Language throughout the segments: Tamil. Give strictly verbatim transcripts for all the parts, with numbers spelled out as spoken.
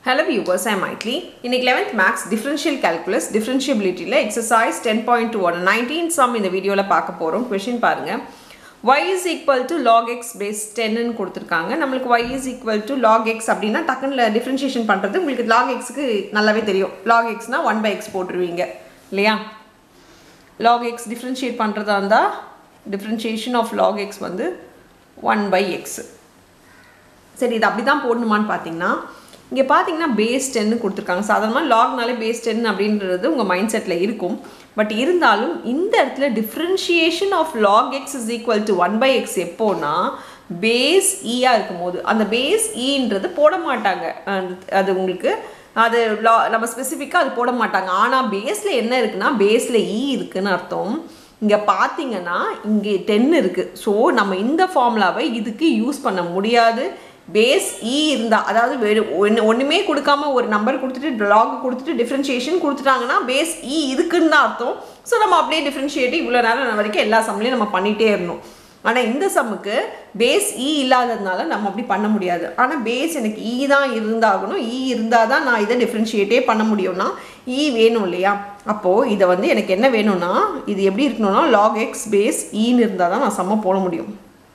Hello viewers, I am Maitli. In eleventh Maths Differential Calculus, Differentiability la exercise ten point two on nineteen sum in the video la paaka porom. Question பாருங்க. Y is equal to log x base ten ன்னு கொடுத்திருக்காங்க. நமக்கு y is equal to log x அப்படினா டக்குனு differentiation பண்றது உங்களுக்கு log x க்கு நல்லாவே தெரியும். Log x னா one by x போட்டுருவீங்க இல்லையா? Log x differentiate பண்றதா இருந்தா differentiation of log x வந்து one by x. சரி இது அப்படி தான் போடணுமான்னு பாத்தீங்கன்னா இங்க பாத்தீங்கன்னா base ten ன்னு கொடுத்திருக்காங்க. சாதாரணமா log னாலே base ten அப்படின்றது உங்க மைண்ட் செட்ல இருக்கும். பட் இருந்தாலும் இந்த இடத்துல differentiation of log x is equal to one by x எப்போனா base e ஆ இருக்கும்போது அந்த base e ன்றது போட மாட்டாங்க. அது உங்களுக்கு அது நம்ம ஸ்பெசிஃபிக்கா அது போட மாட்டாங்க. ஆனா பேஸ்ல என்ன இருக்குன்னா பேஸ்ல e இருக்குன்னு அர்த்தம். இங்க பாத்தீங்கன்னா இங்க ten இருக்கு. சோ நம்ம இந்த ஃபார்முலாவை இதுக்கு யூஸ் பண்ண முடியாது. base e இருந்தா அதாவது ஒண்ணுமே கொடுக்காம ஒரு நம்பர் கொடுத்துட்டு log கொடுத்துட்டு டிஃபரன்ஷியேஷன் கொடுத்துட்டாங்கன்னா base e இருக்குன்னு தான் அர்த்தம். சோ நம்ம அப்படியே டிஃபரன்ஷியேட் இவ்வளவு நேரம் வரைக்கும் எல்லா சம்லயும் நம்ம பண்ணிட்டே இருந்தோம். ஆனா இந்த சம்முக்கு base e இல்லாததனால நம்ம அப்படி பண்ண முடியாது. ஆனா base எனக்கு e தான் இருந்தாகணும். e இருந்தாதான் நான் இத டிஃபரன்ஷியேட்டே பண்ண முடியும்னா e வேணும் இல்லையா? அப்போ இத வந்து எனக்கு என்ன வேணும்னா இது எப்படி இருக்கணும்னா log x base e ன்னு இருந்தா தான் நான் சம்ம போட முடியும்.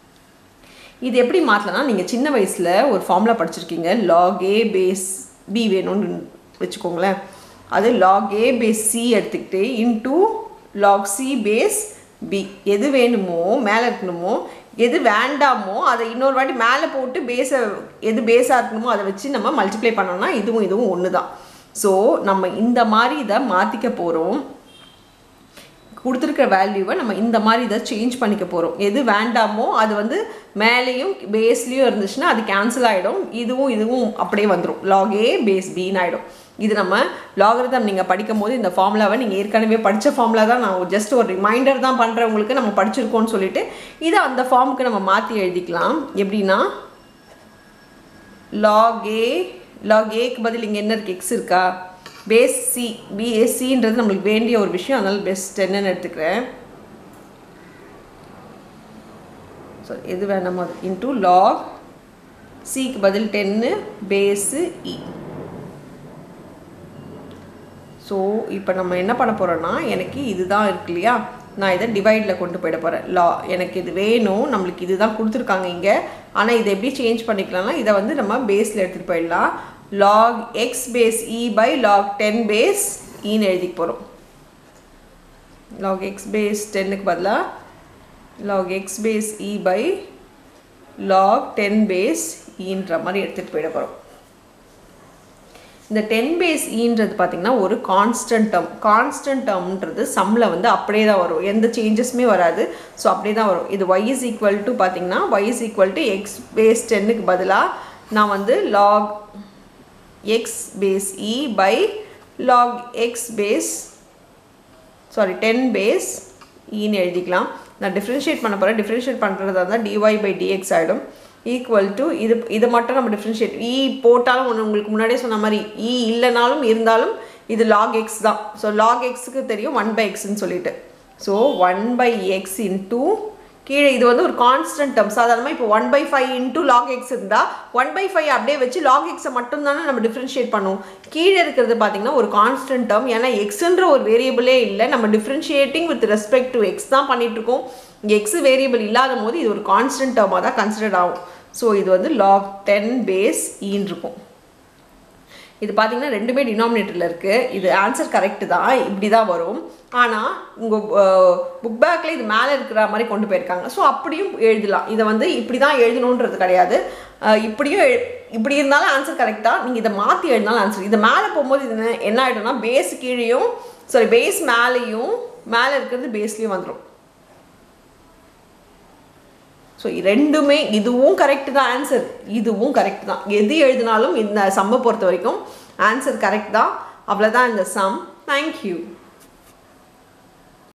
இது எப்படி மாத்தலனா நீங்க சின்ன வயசுல ஒரு ஃபார்முலா படிச்சிருக்கீங்க log a base b வேணும்னு வெச்சுக்கோங்களே. அது log a base c எடுத்துக்கிட்டு into log c base b எது வேணுமோ மேல இருக்கணுமோ எது வேண்டாமோ அதை இன்னொரு வாட்டி மேல போட்டு பேஸ் எது பேஸா இருக்கணுமோ அதை வச்சு நம்ம மல்டிப்ளை பண்ணோம்னா இதுவும் இதுவும் ஒண்ணுதான். சோ நம்ம இந்த மாதிரி இத மாத்திக்க போறோம். கொடுத்திருக்கிற வேல்யூவை நம்ம இந்த மாதிரி இத சேஞ்ச் பண்ணிக்க போறோம். எது வேண்டாமோ அது வந்து மேலேயும் பேஸ்லயும் இருந்துச்சுனா அது கேன்சல் ஆயிடும். இதுவும் இதுவும் அப்படியே வந்துரும். log a base b ன்னு ஆயிடும். இது நம்ம லாகரிதம் நீங்க படிக்கும்போது இந்த ஃபார்முலாவை நீங்க ஏற்கனவே படிச்ச ஃபார்முலா தான். நான் ஜஸ்ட் ஒரு ரிமைண்டர் தான் பண்றேன் உங்களுக்கு. நம்ம படிச்சிருக்கோம்னு சொல்லிட்டு இத அந்த ஃபார்முக்கு நம்ம மாத்தி எழுதிக்கலாம். எப்படினா log a log a க்கு பதில் இங்க என்ன இருக்கு x இருக்கா? base c base c ன்றது நமக்கு வேண்டிய ஒரு விஷயம். அதனால base ten ன்னு எடுத்துக்கிறேன். சோ இது வேணாமா into log c க்கு பதில் ten base e. சோ இப்போ நம்ம என்ன பண்ண போறோம்னா எனக்கு இதுதான் இருக்கு இல்லையா? நான் இத டிவைட்ல கொண்டு போய்ட போறேன். எனக்கு இது வேணும். நமக்கு இதுதான் கொடுத்திருக்காங்க இங்க. ஆனா இத எப்படி சேஞ்ச் பண்ணிக்கலாம்னா இத வந்து நம்ம பேஸ்ல எடுத்துட்டு போயிடலாம். log x base e by log ten base e ன்னு எழுதிக்க போறோம். log x base ten க்கு பதிலா log x base e by log ten base e ன்ற மாதிரி எடுத்துட்டு போய்ட போறோம். இந்த ten base e ன்றது பாத்தீங்கன்னா ஒரு கான்ஸ்டன்ட் டேர்ம். கான்ஸ்டன்ட் டேர்ம்ன்றது சம்ல வந்து அப்படியே தான் வரும். எந்த சேஞ்சஸ்மே வராது. சோ அப்படியே தான் வரும். இது y is equal to பாத்தீங்கன்னா y is equal to x base ten க்கு பதிலா நான் வந்து log x base e by log x base sorry ten base e ன்னு எழுதிக்கலாம். நான் டிஃபரன்ஷியேட் பண்ண போறேன். டிஃபரன்ஷியேட் பண்றதா இருந்தா dy by dx ஆயிடும். equal to இது இது மட்டும் நம்ம டிஃபரன்ஷியேட் e போட்டாலும் உங்களுக்கு முன்னாடியே சொன்ன மாதிரி e இல்லனாலும் இருந்தாலும் இது log x தான். சோ log x க்கு தெரியும் one by x ன்னு சொல்லிட்டு. So one by x into கீழே இது வந்து ஒரு கான்ஸ்டன்ட் டேர்ம். சாதாரணமா இப்போ one by five into log x இருந்தா one by five அப்படியே வச்சு log x மட்டும் தான நம்ம டிஃபரன்ஷியேட் பண்ணுவோம். கீழே இருக்குது பாத்தீங்கன்னா ஒரு கான்ஸ்டன்ட் டேர்ம். ஏனா x ன்ற ஒரு வேரியபிளே இல்ல. நம்ம differentiating with respect to x தான் பண்ணிட்டு இருக்கோம். இங்க x வேரியபிள் இல்லாதபோது இது ஒரு கான்ஸ்டன்ட் டேர்மா தான் கன்சிடர் ஆகும். சோ இது வந்து log ten base e ன்னு இருக்கும். இது பாத்தீங்கன்னா ரெண்டுமே டினாமினேட்டர்ல இருக்கு. இது ஆன்சர் கரெக்ட் தான். இப்படி தான் வரும். ஆனா உங்க புக் பேக்ல இது மேல இருக்கிற மாதிரி கொண்டு போயிருக்காங்க. சோ அப்படியும் எழுதலாம். இத வந்து இப்படி தான் எழுதணும்ன்றது கிடையாது. இப்படியும் இப்படி இருந்தாலும் ஆன்சர் கரெக்ட் தான். நீங்க இத மாத்தி எழுதினாலும் ஆன்சர். இது மேல போயும்போது இது என்ன ஆயிடும்னா பேஸ் கீழேயும் சாரி பேஸ் மேலயும் மேல இருக்கிறது பேஸ்லயும் வந்துரும். சோ ரெண்டுமே இதுவும் கரெக்ட் தான் ஆன்சர். இதுவும் கரெக்ட் தான். எது எழுதினாலும் இந்த சம்ம பொறுத்த வரைக்கும் ஆன்சர் கரெக்ட் தான். அவ்வளவுதான் இந்த சம். Thank you.